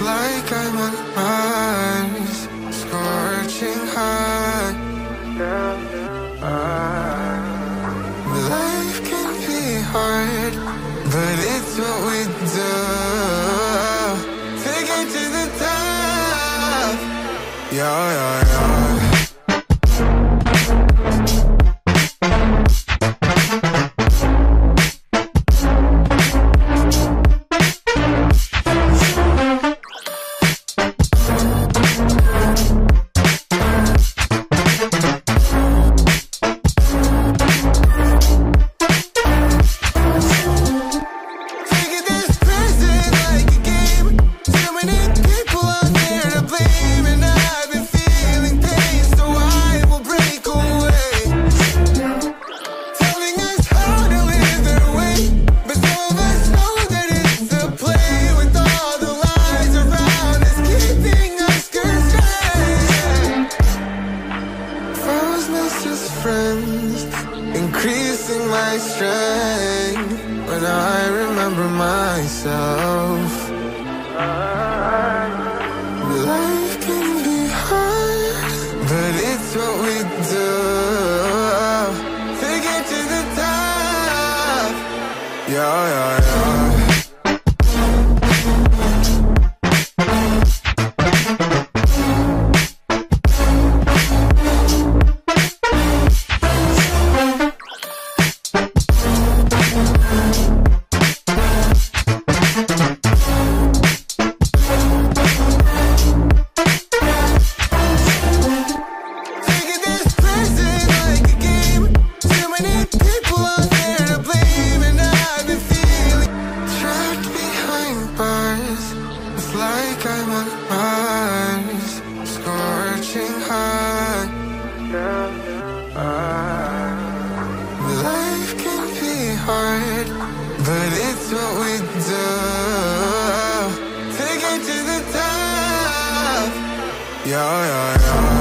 like I'm on Mars, scorching hot. Life can be hard, but it's what we do. Take it to the top. Yeah, yeah, yeah. Increasing my strength when I remember myself. Life can be hard, but it's what we do. Take it to the top. Yeah, yeah, yeah. Like I'm on Mars, scorching hot. Life can be hard, but it's what we do. Take it to the top. Yeah, yeah, yeah.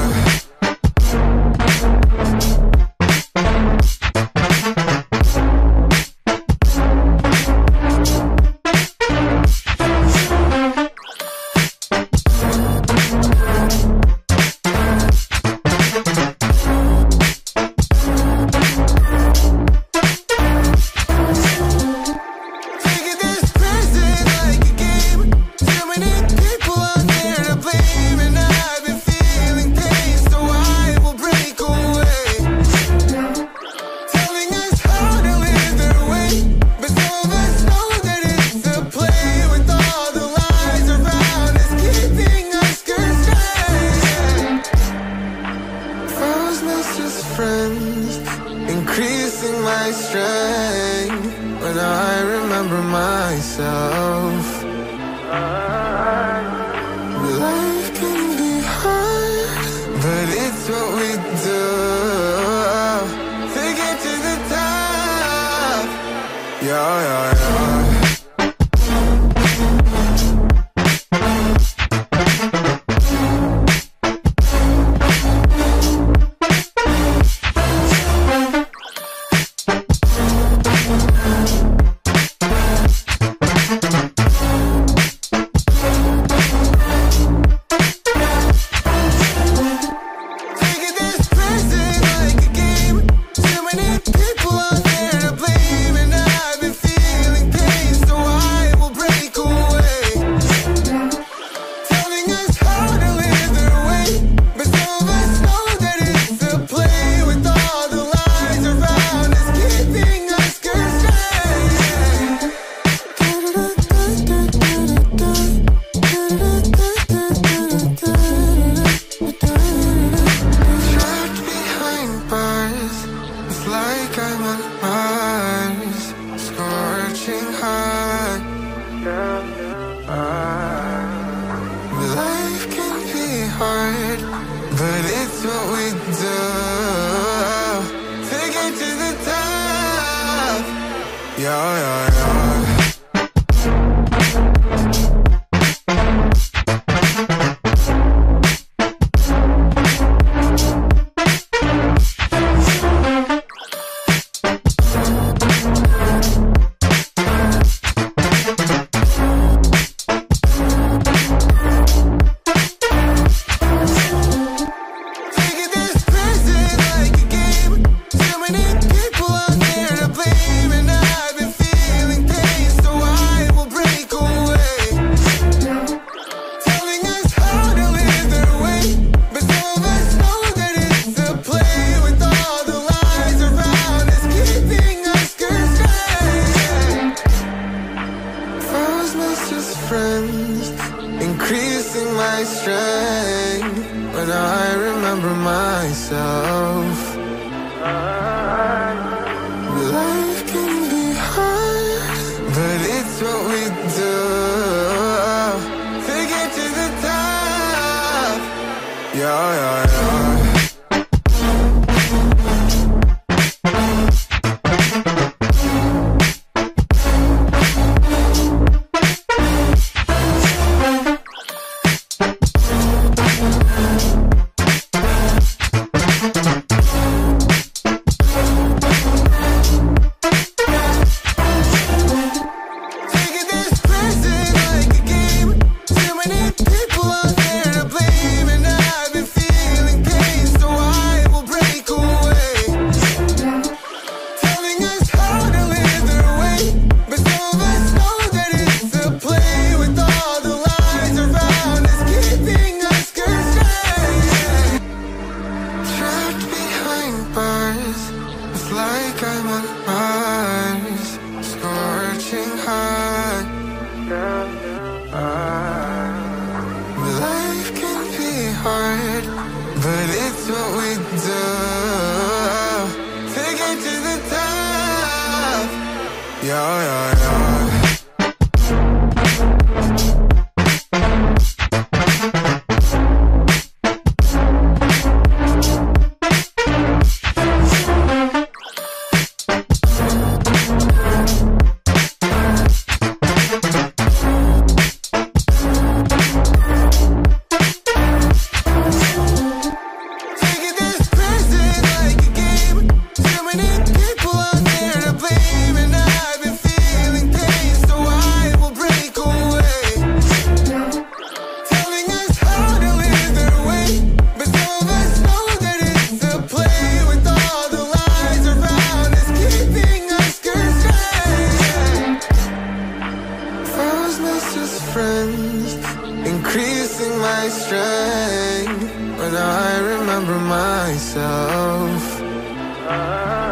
Increasing my strength when I remember myself. Life can be hard, but it's what we do. Take it to the top. Yeah, yeah, yeah. Like I'm on Mars, scorching hot. Life can be hard, but it's what we do. Take it to the top. Yeah, yeah, yeah. friends, increasing my strength when I remember myself. Life can be hard, but it's what we do to get to the top. Yeah, yeah, yeah. It's like I'm on Mars, scorching hot. Life can be hard, but it's what we do to get to the top. Yeah, yeah, yeah. Friends, increasing my strength when I remember myself.